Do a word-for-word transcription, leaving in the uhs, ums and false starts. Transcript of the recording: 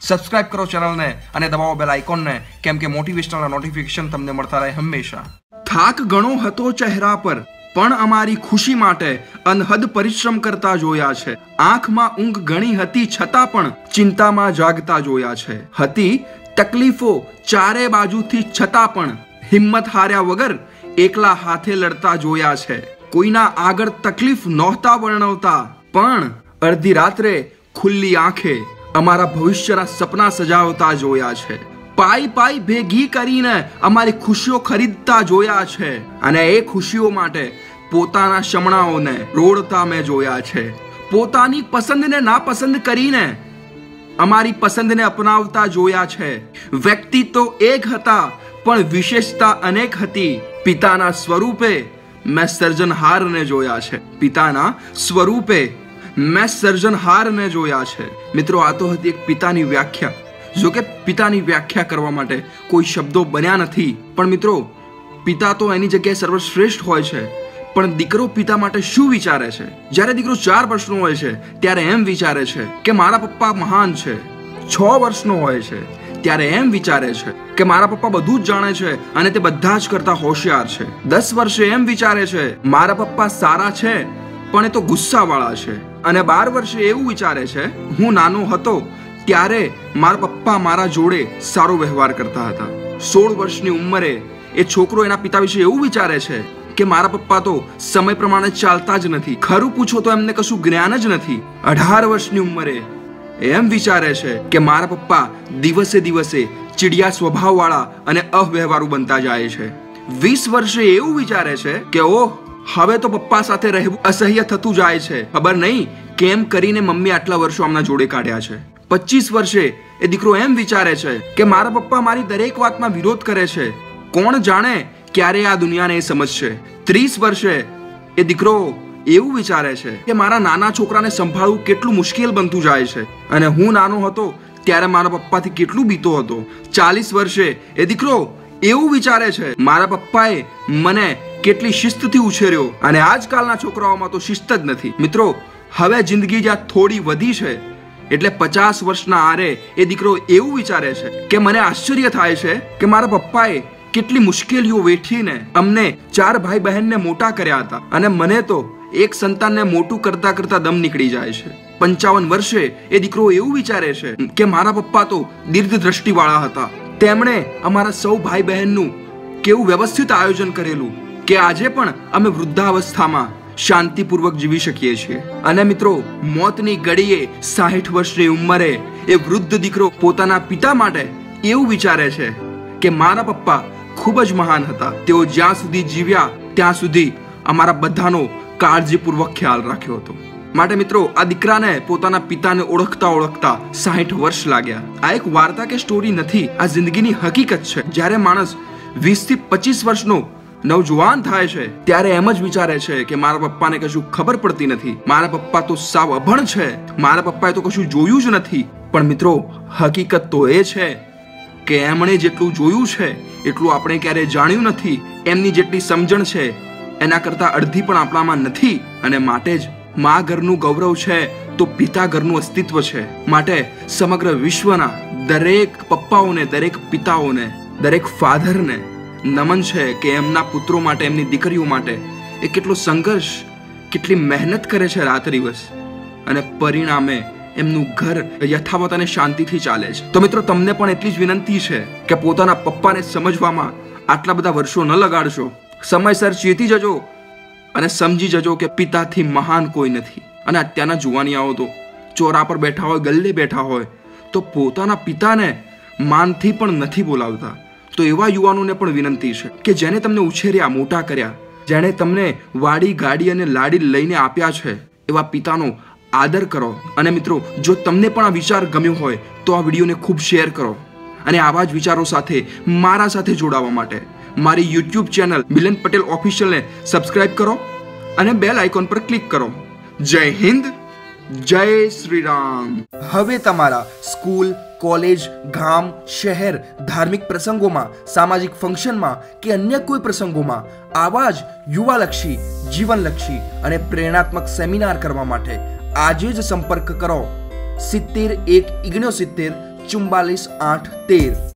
Subscribe કરો ચેનલને અને દબાવો બેલ આઇકોનને, કેમ કે મોટિવેશનલ નોટિફિકેશન તમને મળતા રહે હંમેશા. થાક ઘણો હતો ચહેરા પર, પણ અમારી ખુશી માટે અનહદ પરિશ્રમ કરતા જોયા છે. આંખમાં ઊંઘ ઘણી હતી છતાં પણ ચિંતામાં જાગતા જોયા છે. હતી તકલીફો ચારે બાજુથી છતાં પણ હિંમત હાર્યા વગર એકલા હાથે લડતા જોયા છે. કોઈના આગળ તકલીફ નહોતા વર્ણવતા, પણ અડધી રાત્રે ખુલ્લી આંખે અમારા ભવિષ્યના સપના સજાવતા જોયા છે. પાઈ પાઈ ભેગી કરીને અમારી ખુશીઓ ખરીદતા જોયા છે, અને એ ખુશીઓ માટે પોતાના શમણાઓને રોડતા મેં જોયા છે. પોતાની પસંદને નાપસંદ કરીને અમારી પસંદને અપનાવતા જોયા છે. વ્યક્તિ તો એક હતા, પણ વિશેષતા અનેક હતી. પિતાના સ્વરૂપે મેં સર્જનહારને જોયા છે. પિતાના સ્વરૂપે મેં સર્જનહારને જોયા છે. મિત્રો, આ તો હતી એક પિતાની વ્યાખ્યા. જો કે પિતાની વ્યાખ્યા કરવા માટે કોઈ શબ્દો બન્યા નથી, પણ મિત્રો, પિતા તો એની જગ્યાએ સર્વશ્રેષ્ઠ હોય છે. પણ દીકરો પિતા માટે શું વિચારે છે? જ્યારે દીકરો ચાર વર્ષનો હોય છે ત્યારે એમ વિચારે છે કે મારા પપ્પા મહાન છે. છ વર્ષનો હોય છે ત્યારે એમ વિચારે છે કે મારા પપ્પા બધું જ જાણે છે અને તે બધા જ કરતા હોશિયાર છે. દસ વર્ષે એમ વિચારે છે મારા પપ્પા સારા છે, પણ એ તો ગુસ્સાવાળા છે. અને બાર વર્ષે એવું વિચારે છે હું નાનો હતો ત્યારે મારા પપ્પા મારા જોડે સારો વ્યવહાર કરતા હતા. સોળ વર્ષની ઉંમરે એ છોકરો એના પિતા વિશે એવું વિચારે છે કે મારા પપ્પા તો સમય પ્રમાણે ચાલતા જ નથી. ખરું પૂછો તો એમને કશું જ્ઞાન જ નથી. અઢાર વર્ષની ઉંમરે એમ વિચારે છે કે મારા પપ્પા દિવસે દિવસે ચીડિયા સ્વભાવવાળા અને અવ્યવહારુ બનતા જાય છે. વીસ વર્ષે એવું વિચારે છે કે ઓહ, હવે તો પપ્પા સાથે રહેવું અસહ્ય થતું જાય છે. ખબર નહીં કેમ કરીને મમ્મી આટલા વર્ષો આમના જોડે કાઢ્યા છે. પચીસ વર્ષે એ દીકરો એમ વિચારે છે કે મારા પપ્પા મારી દરેક વાતમાં વિરોધ કરે છે. કોણ જાણે ક્યારે આ દુનિયાને એ સમજશે. ત્રીસ વર્ષે એ દીકરો એવું વિચારે છે કે મારા નાના છોકરાને સંભાળવું કેટલું મુશ્કેલ બનતું જાય છે, અને હું નાનો હતો ત્યારે મારા પપ્પાથી કેટલું બીતો હતો. ચાલીસ વર્ષે એ દીકરો એવું વિચારે છે મારા પપ્પાએ મને કેટલી શિસ્તથી ઉછેર્યો, અને આજકાલના છોકરાઓમાં તો શિસ્ત જ નથી. મિત્રો, હવે જિંદગી જ્યાં થોડી વધી છે એટલે પચાસ વર્ષના આરે એ દીકરો એવું વિચારે છે કે મને આશ્ચર્ય થાય છે કે મારા પપ્પાએ કેટલી મુશ્કેલીઓ વેઠીને અમને ચાર ભાઈ બહેનને મોટા કર્યા હતા, અને મને તો એક સંતાનને મોટું કરતા કરતા દમ નીકળી જાય છે. પંચાવન વર્ષે એ દીકરો એવું વિચારે છે કે મારા પપ્પા તો દીર્ઘ દ્રષ્ટિવાળા હતા. તેમણે અમારા સૌ ભાઈ બહેનનું કેવું વ્યવસ્થિત આયોજન કરેલું કે આજે પણ અમે વૃદ્ધાવસ્થામાં શાંતિપૂર્વક જીવી શકીએ છીએ. અને મિત્રો, મોતની ઘડીએ સાહીઠ વર્ષની ઉંમરે એ વૃદ્ધ દીકરો પોતાના પિતા માટે એવું વિચારે છે કે મારા પપ્પા ખૂબ જ મહાન હતા. તેઓ જ્યાં સુધી જીવ્યા ત્યાં સુધી અમારા બધાનો કાળજીપૂર્વક ખ્યાલ રાખ્યો હતો. માટે મિત્રો, આ દીકરાને પોતાના પિતાને ઓળખતા ઓળખતા સાહીઠ વર્ષ લાગ્યા. આ એક વાર્તા કે સ્ટોરી નથી, આ જિંદગીની હકીકત છે. જ્યારે માણસ વીસ થી પચીસ વર્ષનો નવજુવાન થાય છે ત્યારે એમ જ વિચારે છે કે મારા પપ્પાને કશું ખબર પડતી નથી, મારા પપ્પા તો સાવ અભણ છે, મારા પપ્પાએ તો કશું જોયું જ નથી. પણ મિત્રો, હકીકત તો એ છે કે એમણે જેટલું જોયું છે એટલું આપણે ક્યારેય જાણ્યું નથી. એમની જેટલી સમજણ છે એના કરતા અડધી પણ આપણામાં નથી. અને માટે જ મા ઘરનું ગૌરવ છે તો પિતા ઘરનું અસ્તિત્વ છે. માટે સમગ્ર વિશ્વના દરેક પપ્પાઓને, દરેક પિતાઓને, દરેક ફાધરને નમન છે કે એમના પુત્રો માટે, એમની દીકરીઓ માટે એ કેટલો સંઘર્ષ, કેટલી મહેનત કરે છે રાત દિવસ, અને પરિણામે એમનું ઘર યથાવત અને શાંતિથી ચાલે છે. તો મિત્રો, તમને પણ એટલી જ વિનંતી છે કે પોતાના પપ્પાને સમજવામાં આટલા બધા વર્ષો ન લગાડશો. સમયસર ચેતી જજો અને સમજી જજો કે પિતાથી મહાન કોઈ નથી. અને અત્યારના જુવાનિયાઓ તો ચોરા પર બેઠા હોય, ગલ્લે બેઠા હોય તો પોતાના પિતાને માનથી પણ નથી બોલાવતા. તો એવા યુવાનોને પણ વિનંતી છે કે જેને તમને ઉછેર્યા, મોટા કર્યા, જેણે તમને વાડી ગાડી અને લાડી લઈને આપ્યા છે, એવા પિતાનો આદર કરો. અને મિત્રો, જો તમને પણ આ વિચાર ગમ્યો હોય તો આ વિડીયોને ખૂબ શેર કરો. અને આવા જ વિચારો સાથે મારા સાથે જોડાવા માટે મારી યુટ્યુબ ચેનલ મિલન પટેલ ઓફિશિયલને સબસ્ક્રાઇબ કરો અને બેલ આઇકોન પર ક્લિક કરો. જય હિન્દ, જય શ્રી રામ. હવે તમારા સ્કૂલ, કોલેજ, ગામ, શહેર, ધાર્મિક પ્રસંગોમાં, સામાજિક ફંક્શનમાં કે અન્ય કોઈ પ્રસંગોમાં આવા જ યુવાલક્ષી, જીવનલક્ષી અને પ્રેરણાત્મક સેમિનાર કરવા માટે આજે જ સંપર્ક કરો સિત્તેર એક ઓગણસિત્તેર ચુમ્બાલીસ આઠ તેર।